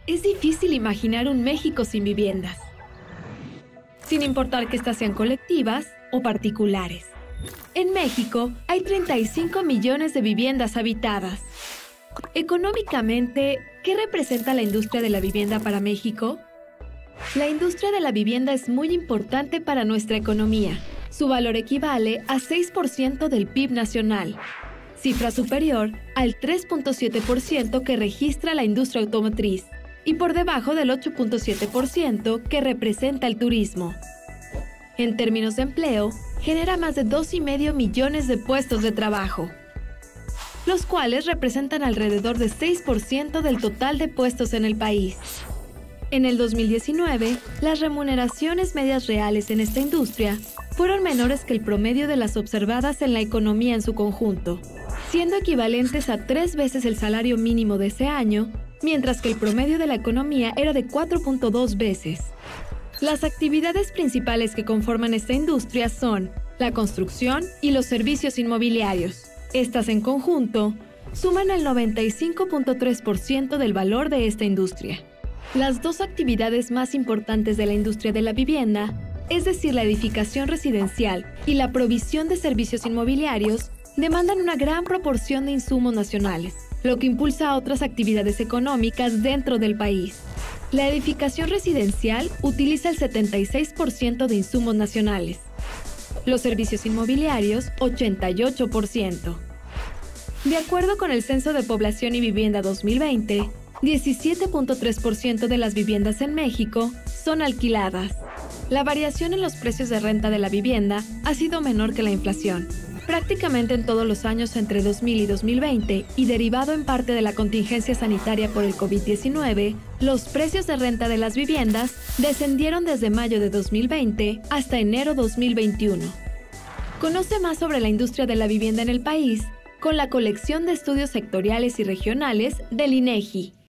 Es difícil imaginar un México sin viviendas, sin importar que éstas sean colectivas o particulares. En México hay 35 millones de viviendas habitadas. Económicamente, ¿qué representa la industria de la vivienda para México? La industria de la vivienda es muy importante para nuestra economía. Su valor equivale a 6% del PIB nacional, cifra superior al 3.7% que registra la industria automotriz y por debajo del 8.7% que representa el turismo. En términos de empleo, genera más de 2,5 millones de puestos de trabajo, los cuales representan alrededor de 6% del total de puestos en el país. En el 2019, las remuneraciones medias reales en esta industria fueron menores que el promedio de las observadas en la economía en su conjunto, siendo equivalentes a 3 veces el salario mínimo de ese año, mientras que el promedio de la economía era de 4.2 veces. Las actividades principales que conforman esta industria son la construcción y los servicios inmobiliarios. Estas en conjunto suman el 95.3% del valor de esta industria. Las dos actividades más importantes de la industria de la vivienda, es decir, la edificación residencial y la provisión de servicios inmobiliarios, demandan una gran proporción de insumos nacionales, lo que impulsa a otras actividades económicas dentro del país. La edificación residencial utiliza el 76% de insumos nacionales. Los servicios inmobiliarios, 88%. De acuerdo con el Censo de Población y Vivienda 2020, 17.3% de las viviendas en México son alquiladas. La variación en los precios de renta de la vivienda ha sido menor que la inflación, prácticamente en todos los años entre 2000 y 2020, y derivado en parte de la contingencia sanitaria por el COVID-19, los precios de renta de las viviendas descendieron desde mayo de 2020 hasta enero 2021. Conoce más sobre la industria de la vivienda en el país con la colección de estudios sectoriales y regionales del INEGI.